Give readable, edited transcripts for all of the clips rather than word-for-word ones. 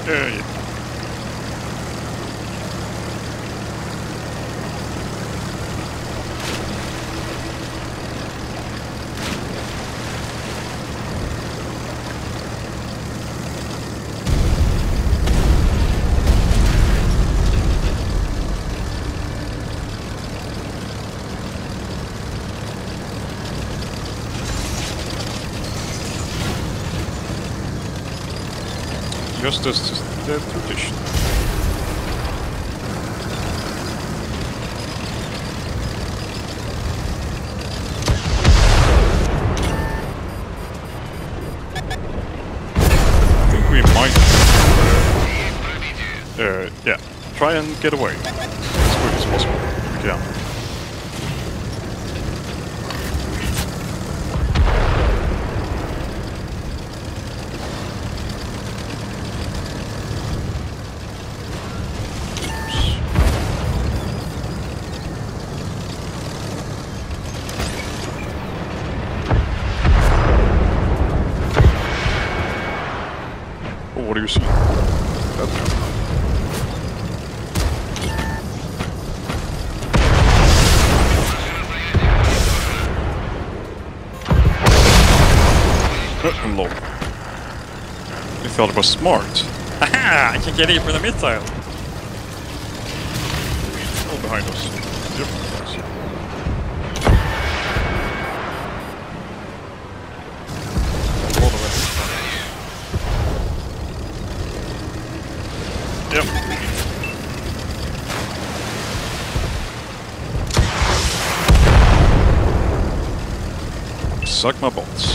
Yeah. Just as the tradition. I think we might. Yeah. Try and get away as quick as possible. Yeah. What do you see? That's good. Lol. You thought it was smart. Haha! I can get in for the missile! Oh, behind us. Yep. All the way. Yep. Suck my balls.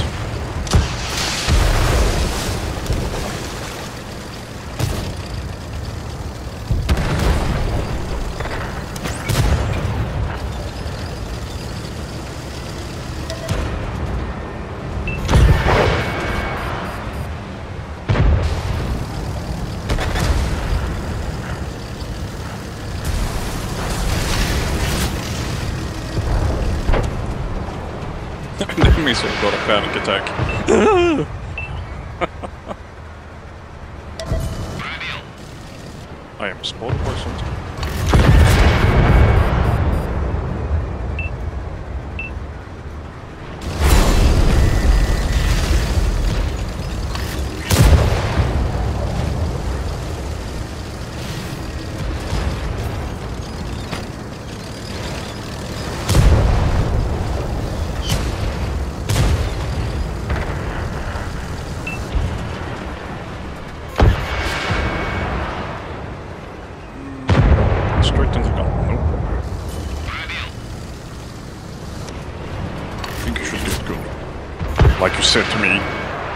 The missile got a panic attack. I am spotted by something. Straight into the gun. Nope. I think you should do it good. Like you said to me.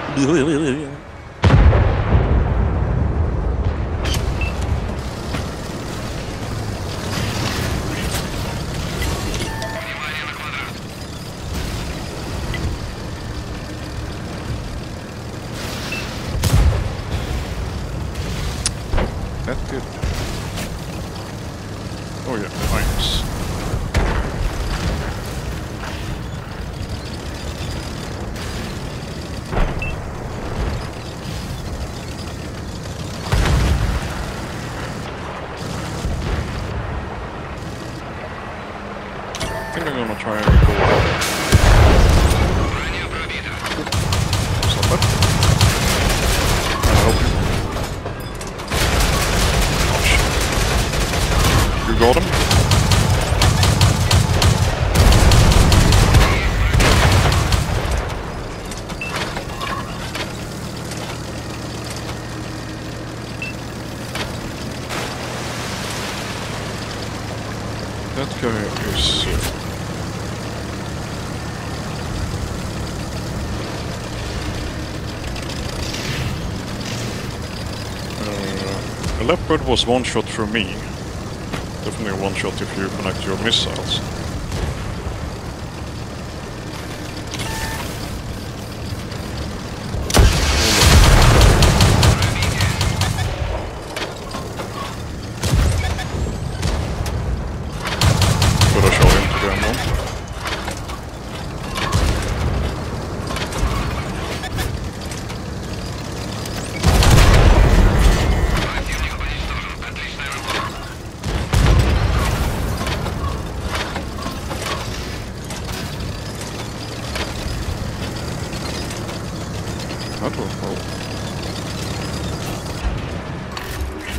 That did. Oh yeah, thanks. I think I'm gonna try and go out. Stop it. Help you. Oh shit. You got him? That guy is... a leopard was one shot through me. Definitely one shot if you connect your missiles. Could I shot into them one?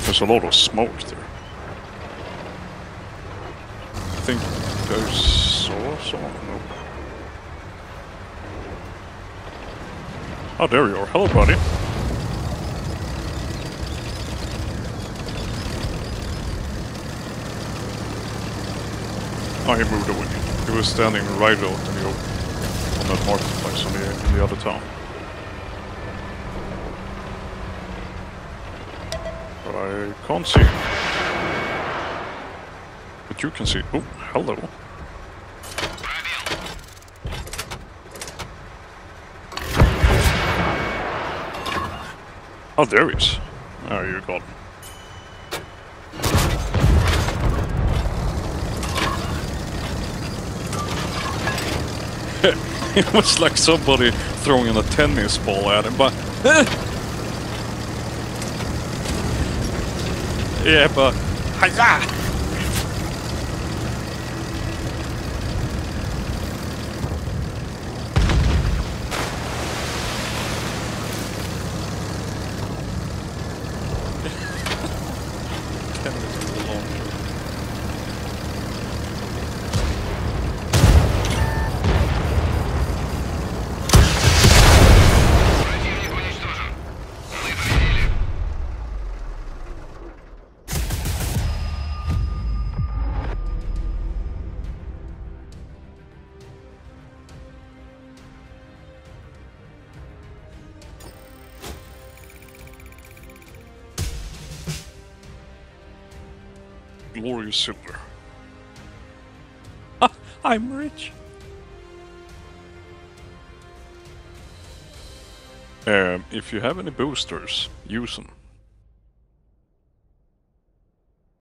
There's a lot of smoke there. I think there's someone. No. Oh, there you are. Hello, buddy. Oh, he moved away. He was standing right out in the open on that marketplace in the other town. But I can't see him. But you can see. Oh, hello. Oh, there he is. Oh, you got him. It was like somebody throwing a tennis ball at him, but... yeah, but... Hiya! Glorious silver. I'm rich. If you have any boosters, use them.